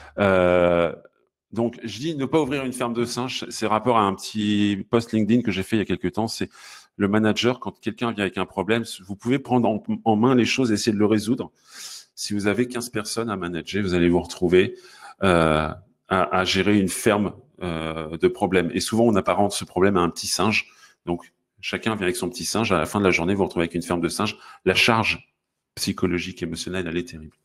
Donc, je dis ne pas ouvrir une ferme de singes. C'est rapport à un petit post LinkedIn que j'ai fait il y a quelques temps. C'est le manager, quand quelqu'un vient avec un problème, vous pouvez prendre en main les choses et essayer de le résoudre. Si vous avez 15 personnes à manager, vous allez vous retrouver à gérer une ferme de problèmes. Et souvent, on apparente ce problème à un petit singe. Donc, chacun vient avec son petit singe. À la fin de la journée, vous vous retrouvez avec une ferme de singes. La charge psychologique, émotionnelle, elle est terrible.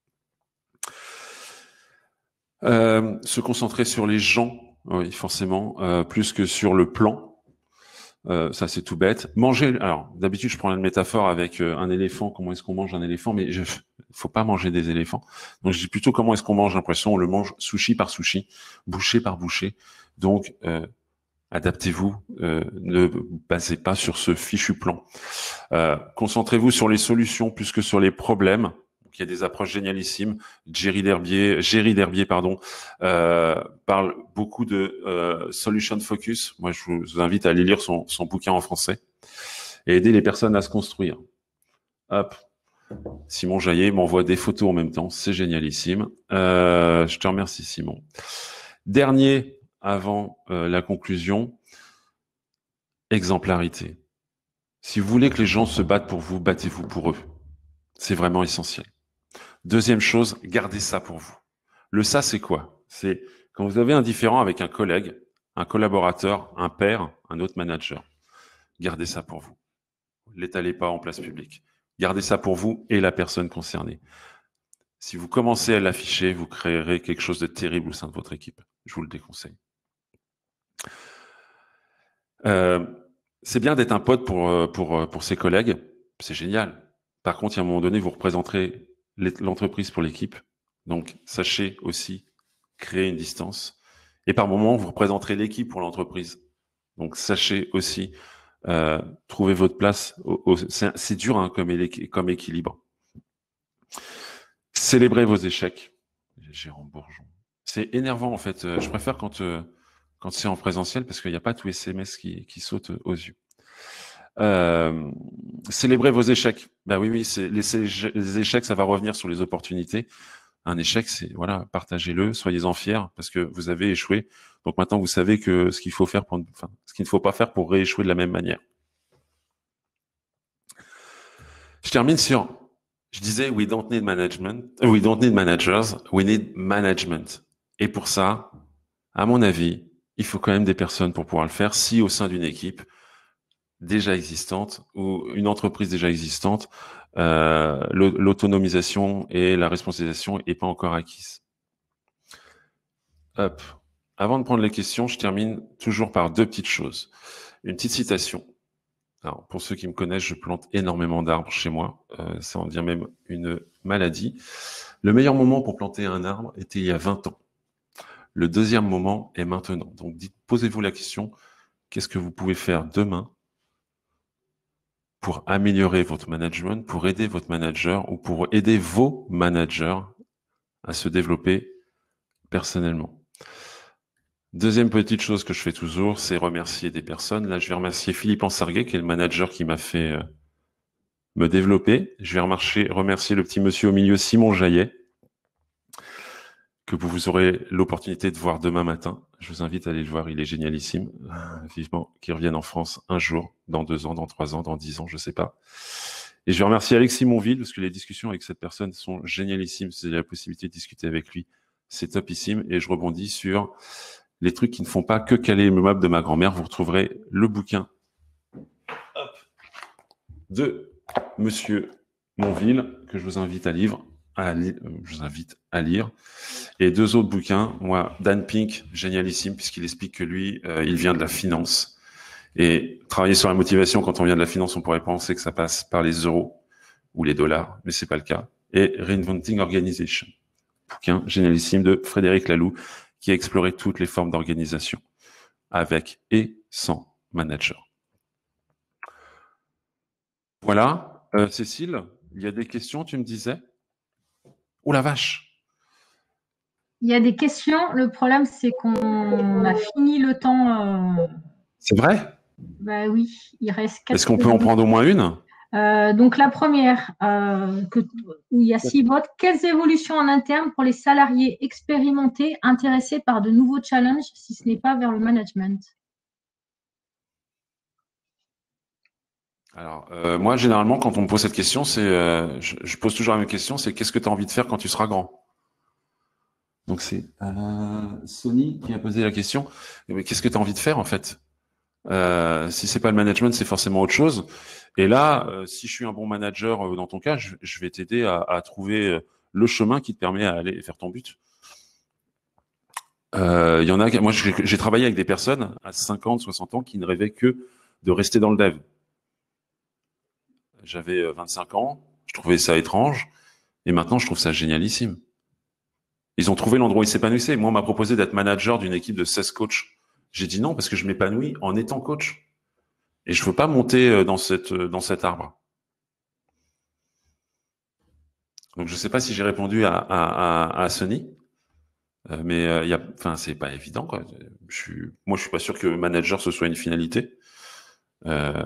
Se concentrer sur les gens, oui, forcément, plus que sur le plan. Ça, c'est tout bête. Manger. Alors, d'habitude, je prends une métaphore avec un éléphant. Comment est-ce qu'on mange un éléphant? Mais faut pas manger des éléphants. Donc, je dis plutôt comment est-ce qu'on mange un poisson. On le mange sushi par sushi, bouchée par bouchée. Donc, adaptez-vous. Ne basez pas sur ce fichu plan. Concentrez-vous sur les solutions plus que sur les problèmes. Il y a des approches génialissimes. Géry Derbier, parle beaucoup de solution focus. Moi, je vous invite à aller lire son bouquin en français et aider les personnes à se construire. Hop. Simon Jaillet m'envoie des photos en même temps. C'est génialissime. Je te remercie, Simon. Dernier, avant la conclusion, exemplarité. Si vous voulez que les gens se battent pour vous, battez-vous pour eux. C'est vraiment essentiel. Deuxième chose, gardez ça pour vous. Le ça, c'est quoi? C'est quand vous avez un différend avec un collègue, un collaborateur, un père, un autre manager. Gardez ça pour vous. L'étalez pas en place publique. Gardez ça pour vous et la personne concernée. Si vous commencez à l'afficher, vous créerez quelque chose de terrible au sein de votre équipe. Je vous le déconseille. C'est bien d'être un pote pour ses collègues. C'est génial. Par contre, à un moment donné, vous représenterez l'entreprise pour l'équipe. Donc, sachez aussi créer une distance. Et par moment, vous représenterez l'équipe pour l'entreprise. Donc, sachez aussi trouver votre place. C'est dur hein, comme équilibre. Célébrez vos échecs. Jérôme Bourgeon. C'est énervant en fait. Je préfère quand c'est en présentiel parce qu'il n'y a pas tout SMS qui saute aux yeux. Célébrez vos échecs. Ben oui, les échecs, ça va revenir sur les opportunités. Un échec, c'est voilà, partagez-le, soyez-en fiers parce que vous avez échoué. Donc maintenant, vous savez que ce qu'il faut faire, ce qu'il ne faut pas faire pour rééchouer de la même manière. Je termine sur. Je disais, we don't need managers, we need management. Et pour ça, à mon avis, il faut quand même des personnes pour pouvoir le faire. Si au sein d'une équipe déjà existante ou une entreprise déjà existante, l'autonomisation et la responsabilisation n'est pas encore acquise. Hop. Avant de prendre les questions, je termine toujours par 2 petites choses. Une petite citation. Alors, pour ceux qui me connaissent, je plante énormément d'arbres chez moi. Ça en devient même une maladie. Le meilleur moment pour planter un arbre était il y a 20 ans. Le deuxième moment est maintenant. Donc, posez-vous la question, qu'est-ce que vous pouvez faire demain pour améliorer votre management, pour aider votre manager ou pour aider vos managers à se développer personnellement. Deuxième petite chose que je fais toujours, c'est remercier des personnes. Là, je vais remercier Philippe Ansarguet, qui est le manager qui m'a fait me développer. Je vais remercier le petit monsieur au milieu, Simon Jaillet, que vous aurez l'opportunité de voir demain matin. Je vous invite à aller le voir, il est génialissime. Vivement qu'il revienne en France un jour, dans 2 ans, dans 3 ans, dans 10 ans, je sais pas. Et je vais remercier Alexis Monville, parce que les discussions avec cette personne sont génialissimes. Si vous avez la possibilité de discuter avec lui, c'est topissime. Et je rebondis sur les trucs qui ne font pas que caler le meuble de ma grand-mère. Vous retrouverez le bouquin de Monsieur Monville, que je vous invite à lire. je vous invite à lire. Et 2 autres bouquins. Moi, Dan Pink, génialissime, puisqu'il explique que lui, il vient de la finance. Et travailler sur la motivation quand on vient de la finance, on pourrait penser que ça passe par les euros ou les dollars, mais c'est pas le cas. Et Reinventing Organization, bouquin génialissime de Frédéric Laloux, qui a exploré toutes les formes d'organisation, avec et sans manager. Voilà. Cécile, il y a des questions, tu me disais? Oh la vache! Il y a des questions. Le problème, c'est qu'on a fini le temps. C'est vrai? Bah oui, il reste Est-ce 4 qu'on peut en secondes. prendre au moins une? Donc la première, où il y a 6 votes. Quelles évolutions en interne pour les salariés expérimentés intéressés par de nouveaux challenges, si ce n'est pas vers le management? Alors, moi, généralement, quand on me pose cette question, je pose toujours la même question, c'est qu'est-ce que tu as envie de faire quand tu seras grand? Donc, c'est Sony qui a posé la question. Mais qu'est-ce que tu as envie de faire, en fait? Si c'est pas le management, c'est forcément autre chose. Et là, si je suis un bon manager, dans ton cas, je vais t'aider à trouver le chemin qui te permet à aller faire ton but. Il y en a, moi, j'ai travaillé avec des personnes à 50, 60 ans qui ne rêvaient que de rester dans le dev. J'avais 25 ans, je trouvais ça étrange, et maintenant, je trouve ça génialissime. Ils ont trouvé l'endroit où ils s'épanouissaient. Moi, on m'a proposé d'être manager d'une équipe de 16 coachs. J'ai dit non parce que je m'épanouis en étant coach. Et je veux pas monter dans cet arbre. Donc, je sais pas si j'ai répondu à Sony, mais enfin, c'est pas évident, quoi. Moi, je suis pas sûr que manager ce soit une finalité. Euh,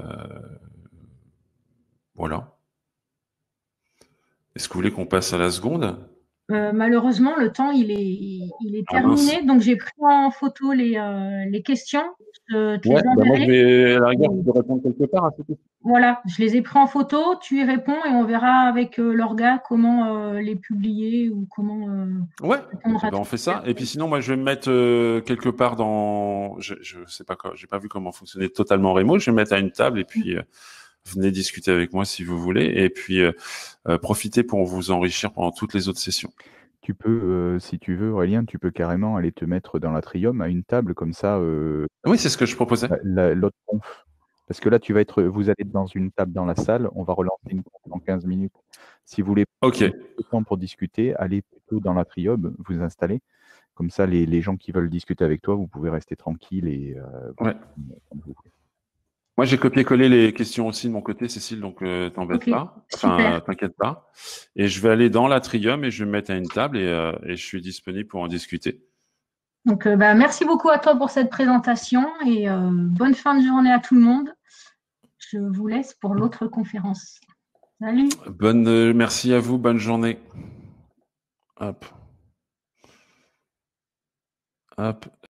voilà. Est-ce que vous voulez qu'on passe à la seconde? Malheureusement, le temps, il est Ah mince. terminé. Donc j'ai pris en photo les questions. Je te les Ouais, bah moi je enverrai. vais, à la rigueur, je peux répondre quelque part à cette question. Voilà, je les ai pris en photo, tu y réponds et on verra avec l'orga comment les publier ou comment Ouais, répondre eh à ben toutes on fait les ça. Et puis personnes. sinon, moi je vais me mettre quelque part dans, je sais pas quoi, j'ai pas vu comment fonctionner totalement remote. Je vais me mettre à une table et puis venez discuter avec moi si vous voulez. Et puis profitez pour vous enrichir pendant toutes les autres sessions. Tu peux, si tu veux, Aurélien, tu peux carrément aller te mettre dans l'Atrium à une table comme ça, Oui, c'est ce que je proposais. l'autre conf. Parce que là, vous allez être dans une table dans la salle, on va relancer une conf dans 15 minutes. Si vous voulez Ok, prendre plus de temps pour discuter, allez plutôt dans l'Atrium, vous installer. Comme ça, les gens qui veulent discuter avec toi, vous pouvez rester tranquille et ouais. comme vous voulez. Moi j'ai copié-collé les questions aussi de mon côté, Cécile, donc t'embête Ok, pas. super. Enfin, t'inquiète pas. Et je vais aller dans l'Atrium et je vais me mettre à une table et je suis disponible pour en discuter. Donc merci beaucoup à toi pour cette présentation et bonne fin de journée à tout le monde. Je vous laisse pour l'autre conférence. Salut. Merci à vous, bonne journée. Hop, hop.